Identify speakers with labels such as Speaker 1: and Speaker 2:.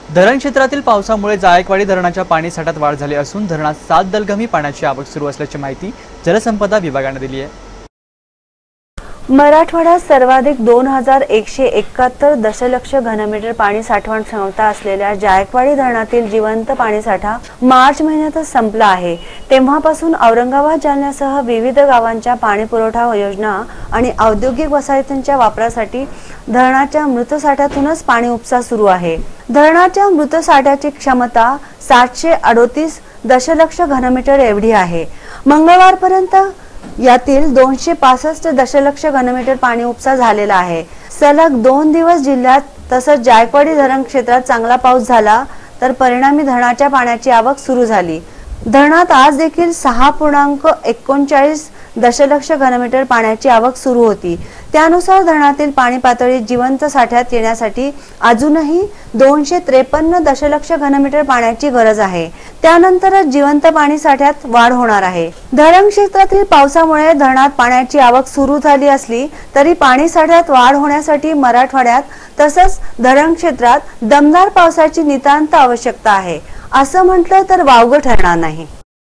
Speaker 1: धरण क्षेत्रातील पावसामुळे जायकवाडी धरणाच्या पाणी साठ्यात वाढ झाली असून धरणात 7 दलगमी पाण्याची आवक सुरू असल्याची माहिती जलसंपदा विभागाने दिली आहे।
Speaker 2: मराठवाड्यात सर्वाधिक 2171 दशलक्ष घनमीटर पाणी साठवण क्षमता असलेल्या जायकवाडी धरणातील जिवंत पाणीसाठा मार्च महिन्यातच संपला आहे। तेव्हापासून औरंगाबाद जिल्ह्यासह विविध गावांच्या पाणी पुरवठा योजना आणि औद्योगिक वसाहतींच्या वापरासाठी धरणाच्या मृत साठ्यातूनच पाणी उपसा सुरू आहे। धरणाच्या मृत साठ्याची क्षमता 738 दशलक्ष घनमीटर एवढी आहे। मंगळवारपर्यंत यातील 265 दशलक्ष घनमीटर पाणी उपसा झालेला आहे। सलग 2 दिवस जिल्ह्यात तसंच जायकवाडी धरण क्षेत्रात चांगला पाऊस झाला तर परिणामी धरणाच्या पाण्याची आवक सुरू झाली। धरणात आज देखील 6.39 दशलक्ष घनमीटर पाण्याची आवक सुरू होती। त्यानुसार धरणातील पाणी पातळी जिवंत साठ्यात येण्यासाठी अजूनही 253 दशलक्ष घनमीटर पाण्याची गरज आहे। त्यानंतरच जिवंत पाणी साठ्यात वाढ होणार आहे। धरण क्षेत्रातील पावसामुळे धरणात पाण्याची आवक सुरू झाली असली तरी पाणी साठ्यात वाढ होण्यासाठी मराठवाड्यात तसंच धरण क्षेत्रात दमदार पावसाची नितांत आवश्यकता आहे, असं म्हटलं तर वावगं ठरणार नाही।